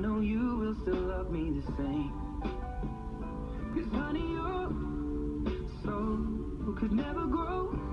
know you will still love me the same. 'Cause honey, your soul could never grow